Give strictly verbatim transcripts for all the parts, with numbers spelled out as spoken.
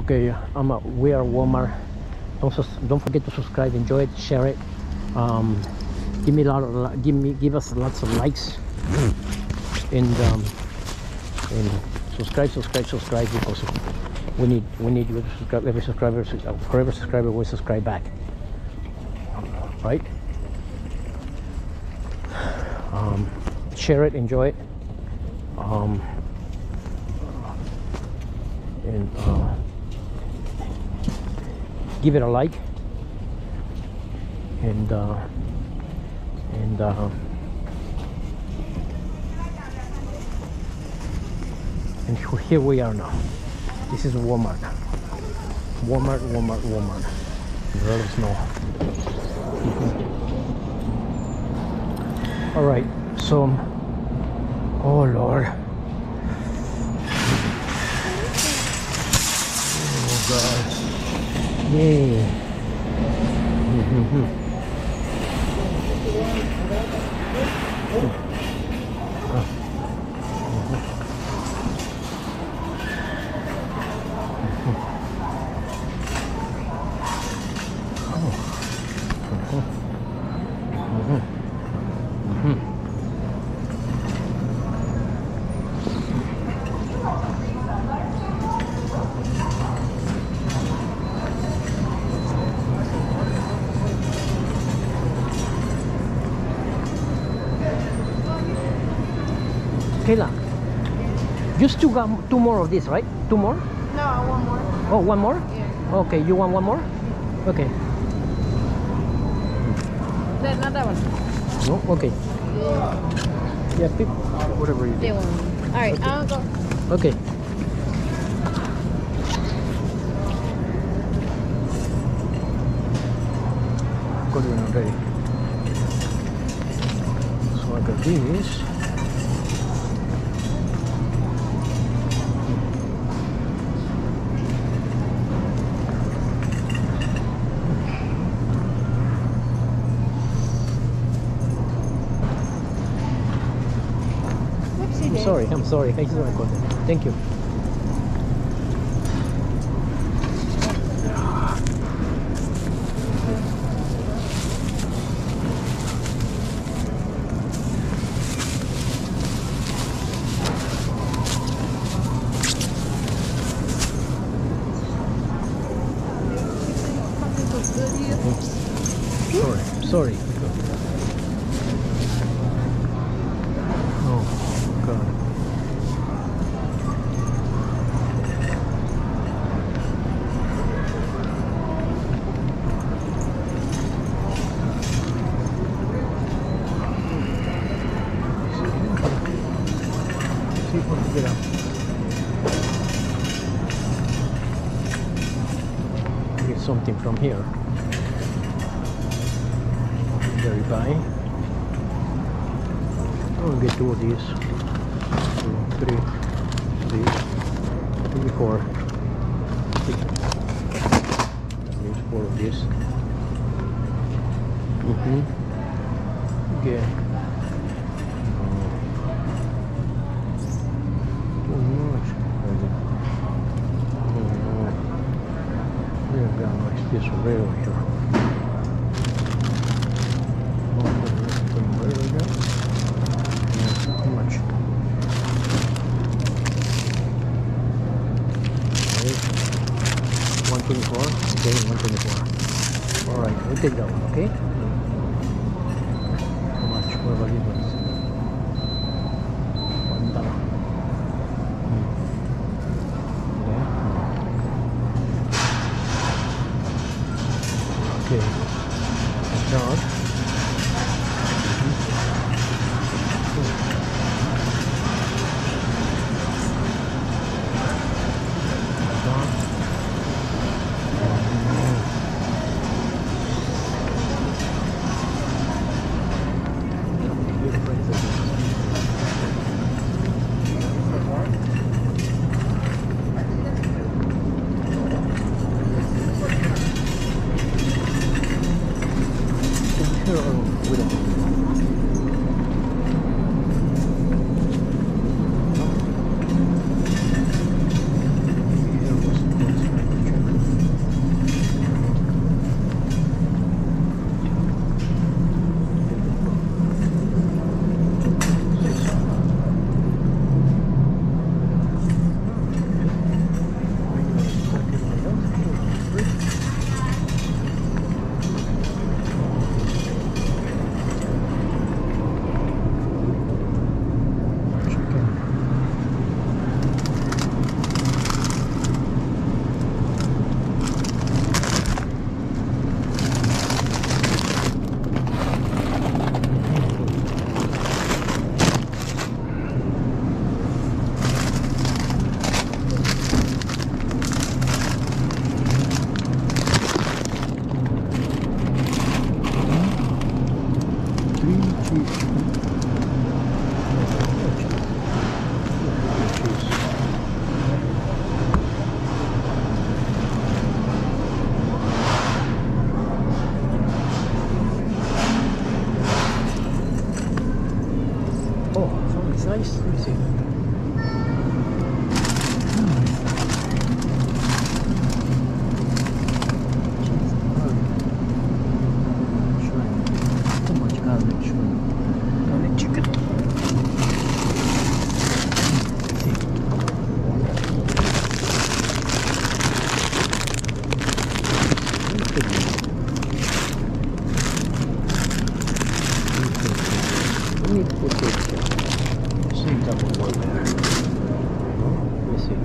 Okay, I'm at, we are Walmart. Don't sus- don't forget to subscribe, enjoy it, share it. Um, give me a lot of give me give us lots of likes and um, and subscribe, subscribe, subscribe because we need we need you to subscribe. Every subscriber, for every subscriber, we subscribe back. Right? Um, share it, enjoy it. Um, and uh, give it a like and uh, and uh, and here we are now. This is Walmart. Walmart, Walmart, Walmart. There is no. All right, so oh Lord. Oh God. Yay. Mm-hmm. Kayla, you still got two more of this, right? Two more? No, one more. Oh, one more? Yeah. Okay, you want one more? Okay. That, not that one. No? Okay. Yeah. Yeah, pick whatever you do. That one. All right, Okay. I'll go. Okay. Got it already. So I got these. I'm sorry, I'm sorry. I just want to go there. Thank you. Sorry, sorry. Oh, God. See what we get out. Get something from here. Very buy. I'll get two of these. Two, three, three, three, four. Six. There's four of these. Mm-hmm. Okay. Too much. Oh, we have got a nice piece of rail here. How much? one twenty-four. Okay, one twenty-four. All right, we'll take that one. Okay. How much? What about these ones? One dollar. Hmm. Yeah. Okay. Charge.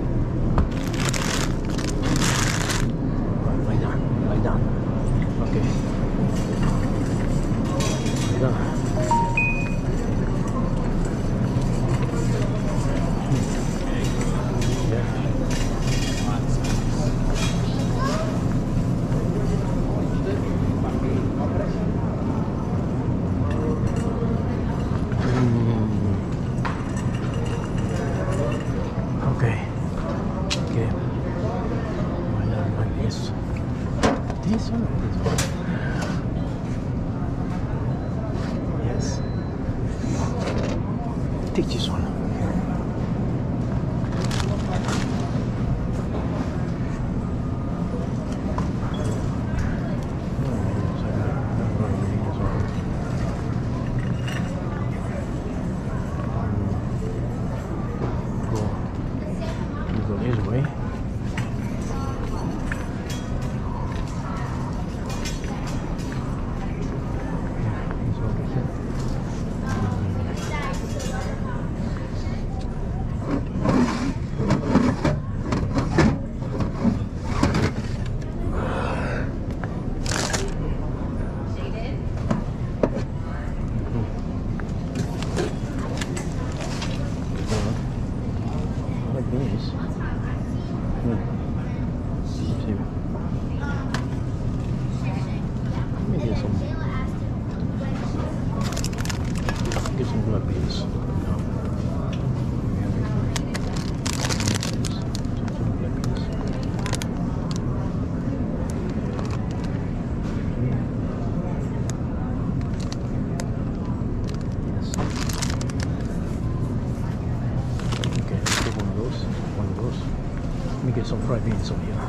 Lie down, lie down. Okay. Lie down. Yeah. Okay. Okay. Why not like this? This one or this one? Yes. Take this one. Go this way. This over here. Like this. Hmm. Let's see. Maybe get some get some black beans. No. Some black beans. Yes. Okay, let's take one of those. One of those. Let me get some fried beans over here.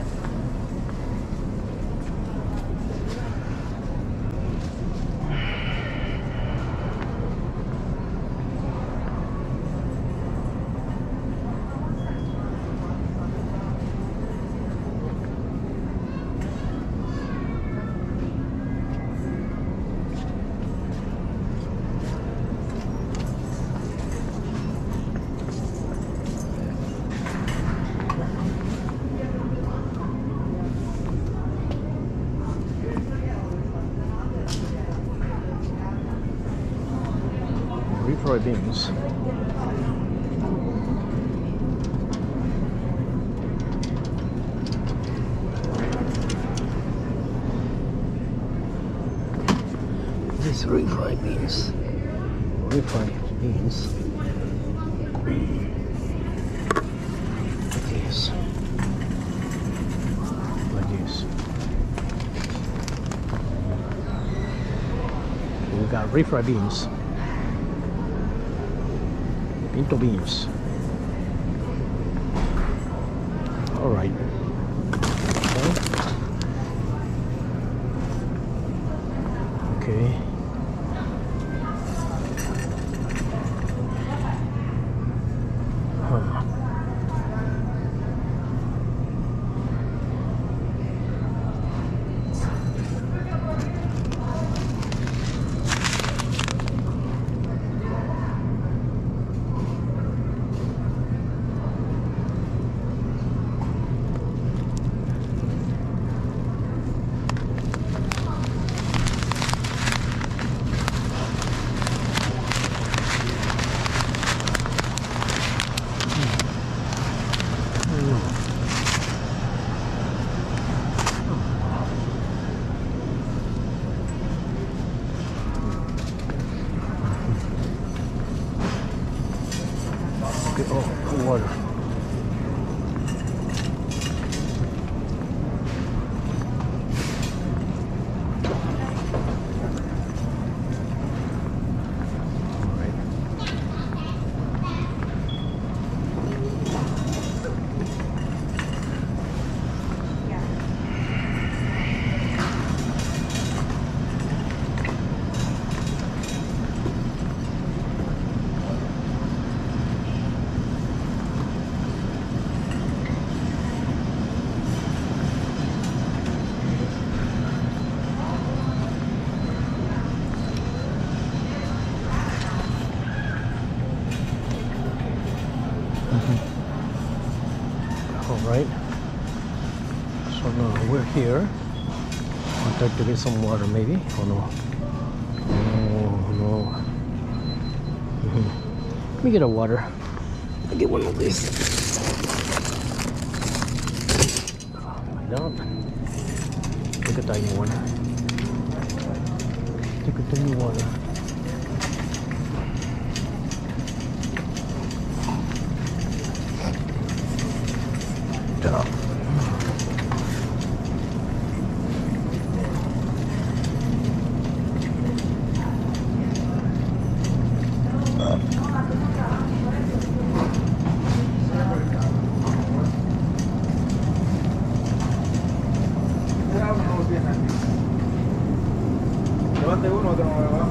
Refried beans. This refried beans. Refried beans. Like this. Like this. We got refried beans. Pinto beans. All right. Okay. Okay. Huh. All right. So now we're here. I'll try to get some water, maybe. Oh no. Oh no. Mm-hmm. Let me get a water. I'll get one of these. I don't. Take a tiny one. Take a tiny water. Levante uno, otro no abajo.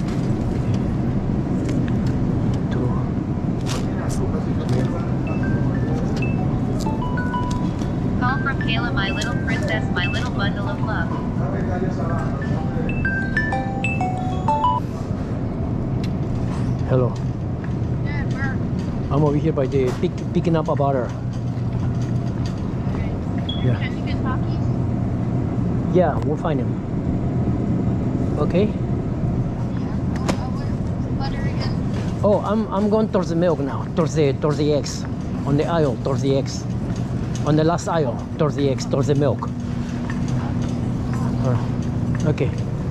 Call from Kayla, my little princess, my little bundle of love. Hello. Yeah, where? I'm over here by the pick, picking up a butter. Yeah. Can you get Takis? Yeah, we'll find him. Okay. Yeah. Uh, where's the butter again? Oh, I'm I'm going towards the milk now. Towards the towards the eggs. On the aisle, towards the eggs. On the last aisle, towards the eggs, towards the milk. Uh, okay.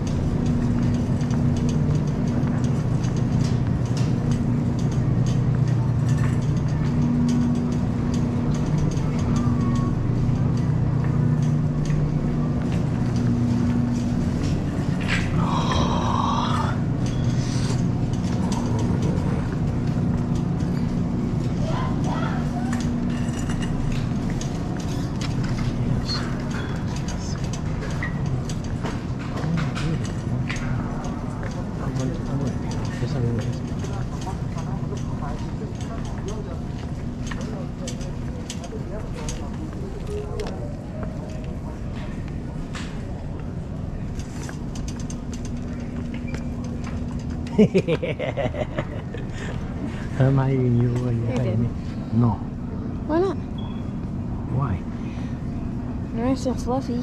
Am I in you when you You hide did. me? No. Why not? Why? Nice and fluffy.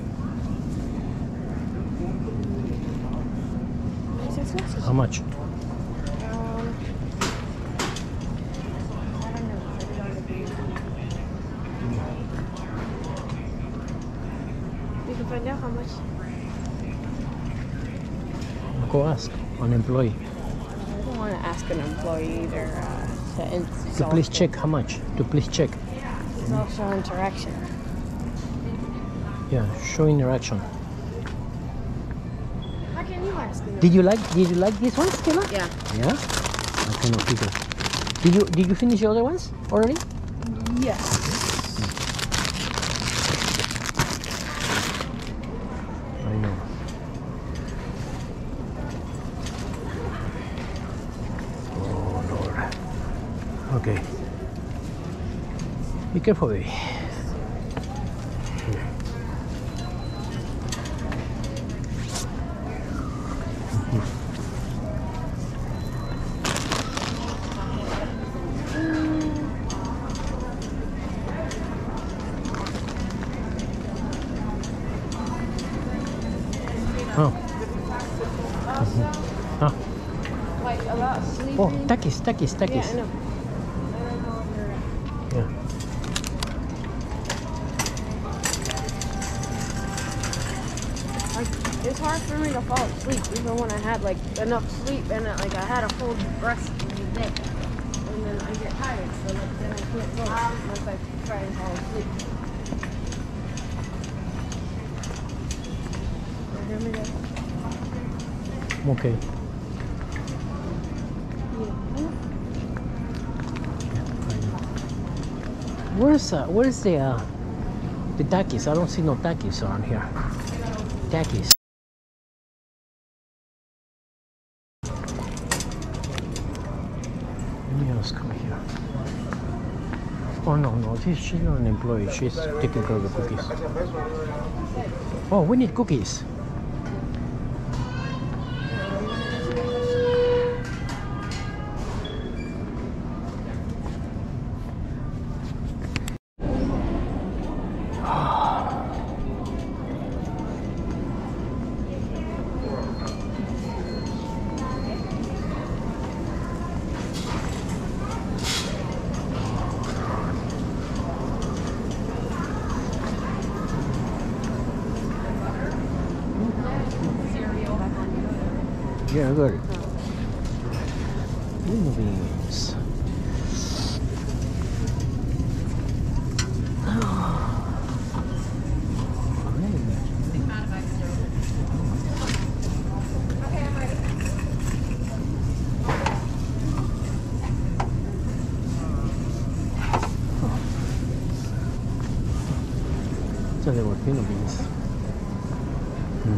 Nice and fluffy. How much? Um, I don't know. I don't know. You can find out how much. Go ask an employee. I don't want to ask an employee either. Uh, to To insult please them. check how much. To please check. It's also interaction. Yeah, show interaction. How can you ask them? Did you like did you like these ones, Kayla? Yeah. Yeah? I cannot figure. Did you did you finish the other ones already? Yes. I know. Oh Lord. Okay. Be careful, baby. Oh. Ah. Like about sleeping. Oh, takis, takis, Yeah, takis. I know. Yeah. Like, it's hard for me to fall asleep even when I had like enough sleep and uh, like I had a full rest of the day. And then I get tired, so like then I can't go unless I try and fall asleep. You hear me there? Okay. Where's uh, where's the uh, the takis? I don't see no takis around here. Takis. Let me ask her here. Oh no no, she's she's not an employee. She's taking care of the cookies. Oh, we need cookies. Yeah, good. Lima beans. Okay, I'm ready. So they were Lima beans. Hmm.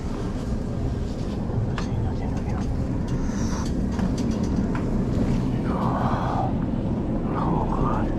Oh, God.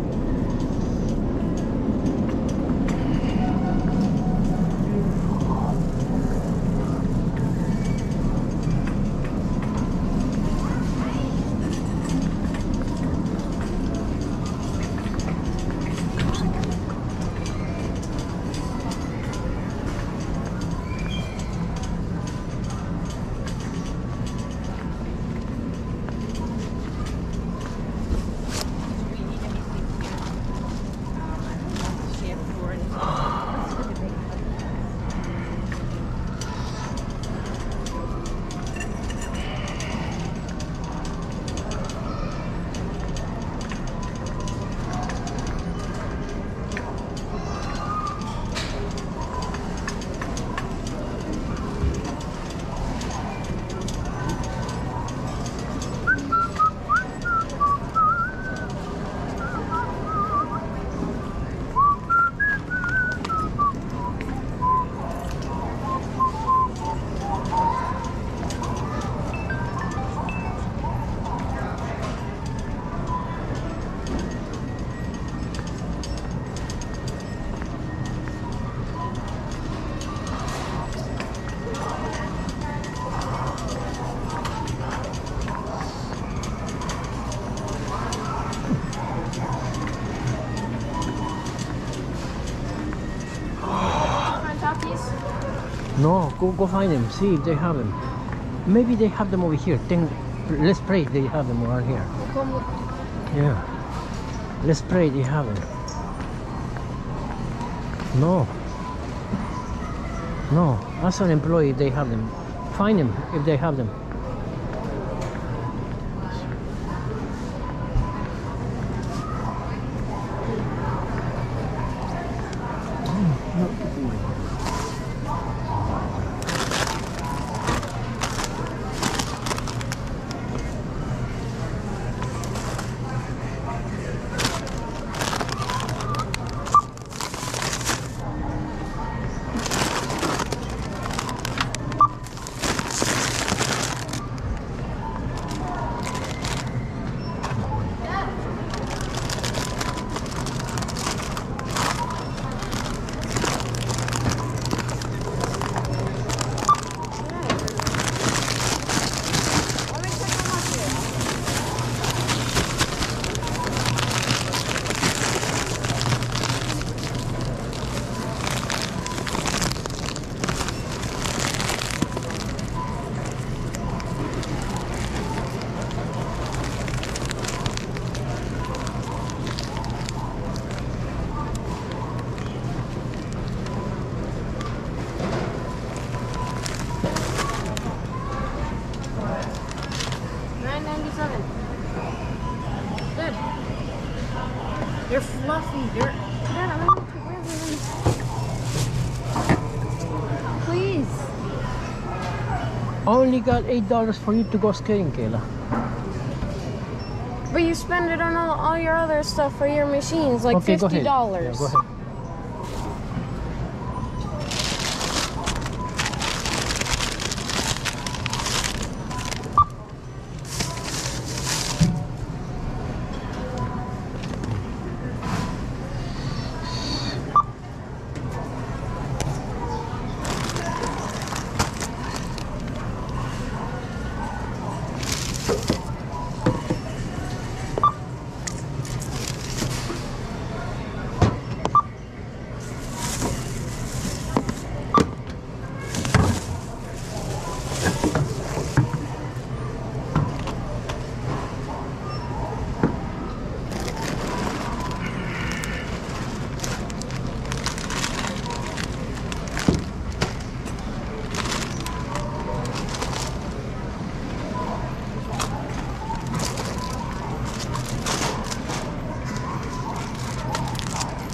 Find Takis? No, go go find them. See if they have them. Maybe they have them over here. Then let's pray they have them around here. We'll come look. Yeah. Let's pray they have them. No. No. As an employee, they have them. Find them if they have them. Let me check how much it is. nine ninety-seven. Good. They're fluffy. They're. Dad, I'm gonna wear these. Please. Only got eight dollars for you to go skating, Kayla. But you spend it on all, all your other stuff for your machines, like Okay, go fifty ahead. dollars. Yeah, go ahead.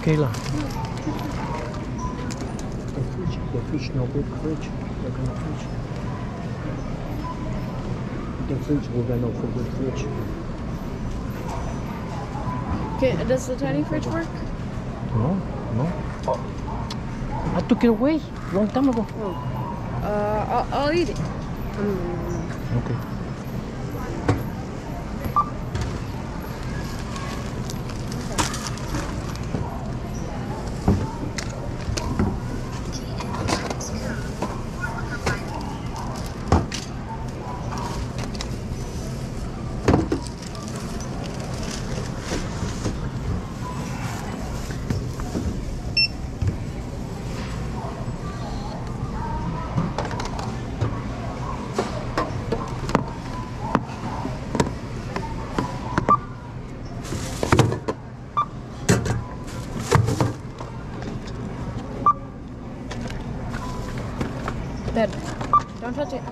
Kayla. The fridge, the fridge, no big fridge. We're gonna fridge. The fridge, we're gonna for the fridge. Okay, does the tiny fridge work? No, no. Oh. I took it away long time ago. Oh. Uh, I'll, I'll eat it. Mm. Okay. Dad, don't touch it.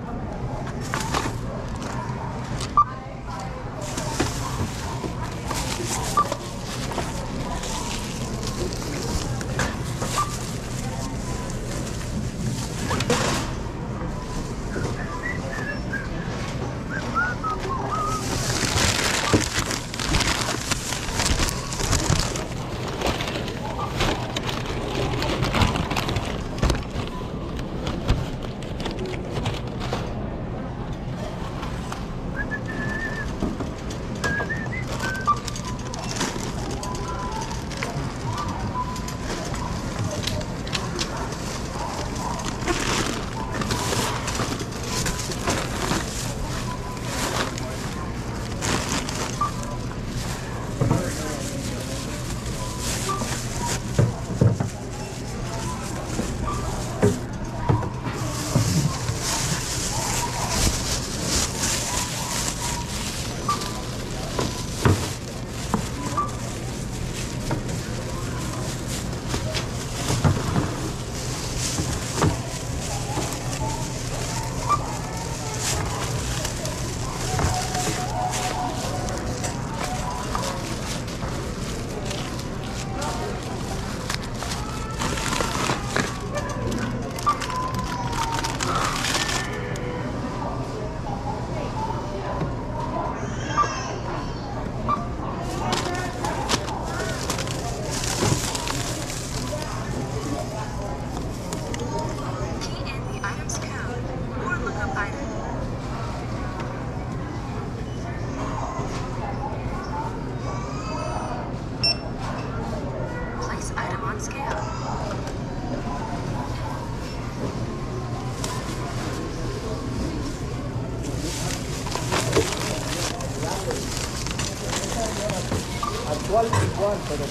Actual igual, pero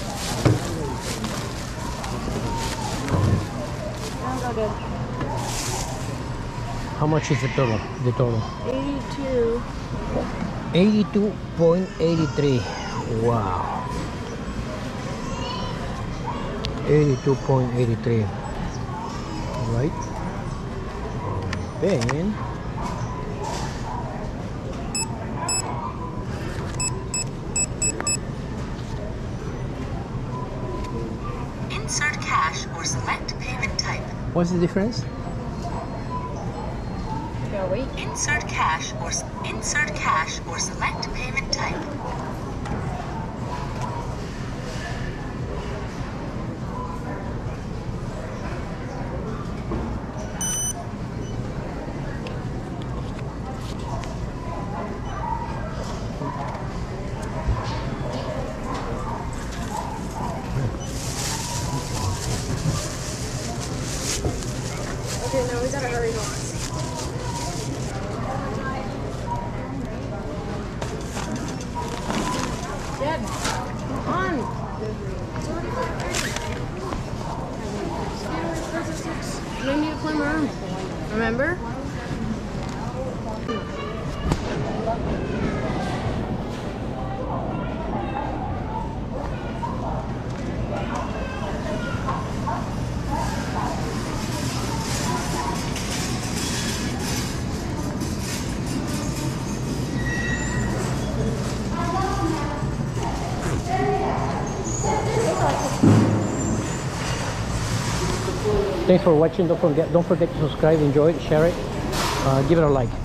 How much is the total? The total? eighty-two. eighty-two point eight three. Wow. eighty-two point eight three. Right? Then insert cash or select payment type. what's the difference? Yeah, wait. Insert cash or s- insert cash or select payment type. Okay, now we gotta hurry home. Dad, come on. It's already five thirty. I need to play my room. Remember? Thanks for watching. Don't forget don't forget to subscribe, enjoy it, share it, uh, give it a like.